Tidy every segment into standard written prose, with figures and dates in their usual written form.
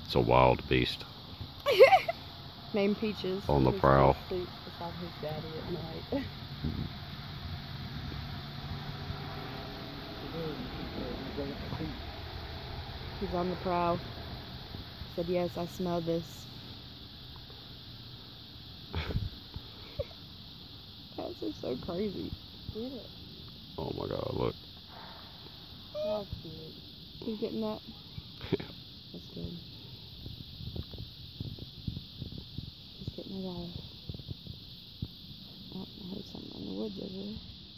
It's a wild beast. Named Peaches. On the prowl. Sleeps beside his daddy at night. He's on the prowl. He said, yes, I smell this. Cats are so crazy. Get it. Oh my god, look. That's cute. He's getting that? That's good. He's getting it all. Oh, I heard something in the woods over there.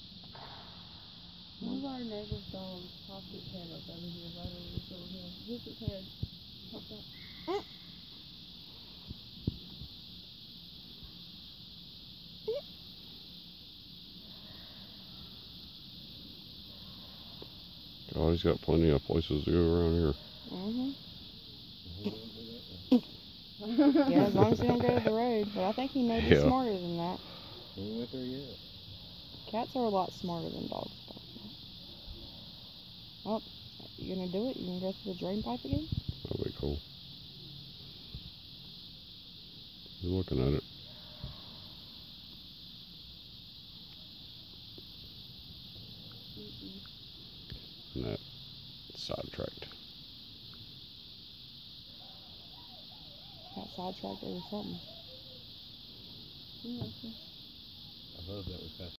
One of our neighbor's dogs popped his head up over here, right over this little hill. Just his head popped up. Oh, he's got plenty of places to go around here. Yeah, as long as he don't go to the road. But I think he may be smarter than that. He ain't went there yet. Cats are a lot smarter than dogs. Oh, you gonna do it? You gonna go through the drain pipe again? That'd be cool. He's looking at it. And that sidetracked. Got sidetracked over something. I love that we passed.